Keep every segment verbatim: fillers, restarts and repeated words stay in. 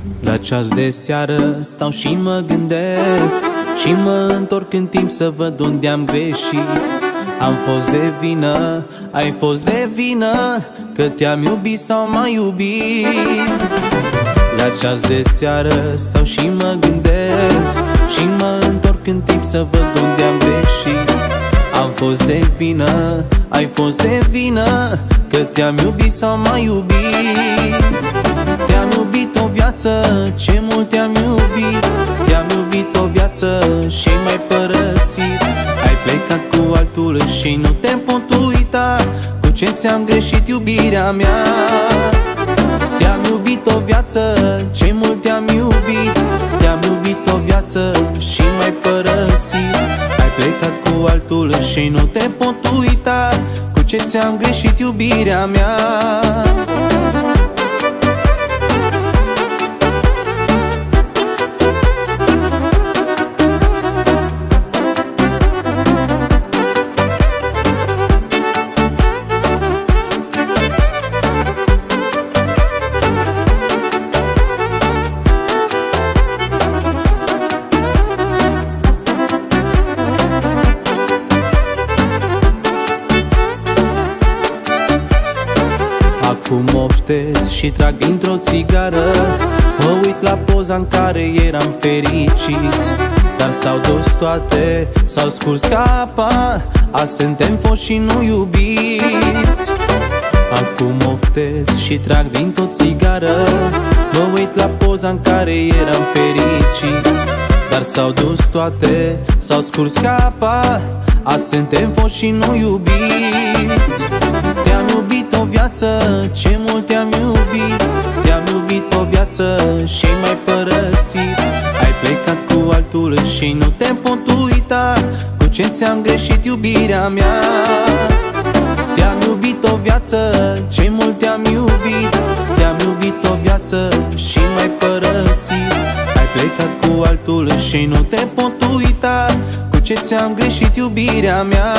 La ceas de seară stau și mă gândesc și mă întorc în timp să văd unde am greșit. Am fost de vină, ai fost de vină, că te-am iubit sau m-ai iubit. La ceas de seară stau și mă gândesc și mă întorc în timp să văd unde am greșit. Am fost de vină, ai fost de vină, că te-am iubit sau m-ai iubit. Te-am iubit o viață, ce mult te-am iubit. Te-am iubit o viață și m-ai părăsit. Ai plecat cu altul și nu te pot uita. Cu ce ți-am greșit, iubirea mea? Te-am iubit o viață, ce mult te-am iubit. Te-am iubit o viață și m-ai părăsit. Ai plecat cu altul și nu te pot uita. Cu ce ți-am greșit, iubirea mea? Acum oftez și trag dintr-o țigară. Mă uit la poza în care eram fericiți, dar s-au dus toate, s-au scurs ca apa. Azi suntem foști și nu iubiți. Acum oftez și trag dintr-o țigară. Mă uit la poza în care eram fericiți, dar s-au dus toate, s-au scurs ca apa. Azi suntem foști și nu iubiți. Te-am iubit o viață, ce mult te-am iubit. Te-am iubit o viață și m-ai părăsit. Ai plecat cu altul și nu te pot uita. Cu ce ți-am greșit, iubirea mea? Te-am iubit o viață, ce mult te-am iubit. Te-am iubit o viață și m-ai părăsit. Ai plecat cu altul și nu te pot uita. Cu ce ți-am greșit, iubirea mea?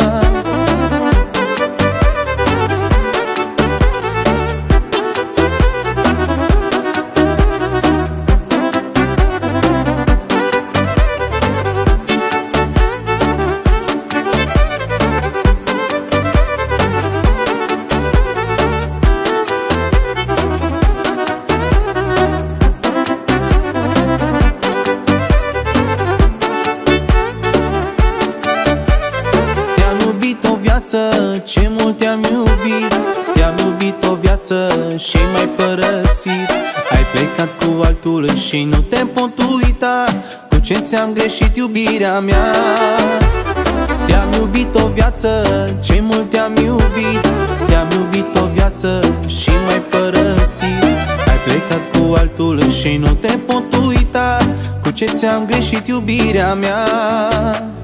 Ce mult te-am iubit. Te-am iubit o viață și m-ai părăsit. Ai plecat cu altul și nu te pot uita. Cu ce ți-am greșit, iubirea mea? Te-am iubit o viață, ce mult te-am iubit. Te-am iubit o viață și m-ai părăsit. Ai plecat cu altul și nu te pot uita. Cu ce ți-am greșit, iubirea mea?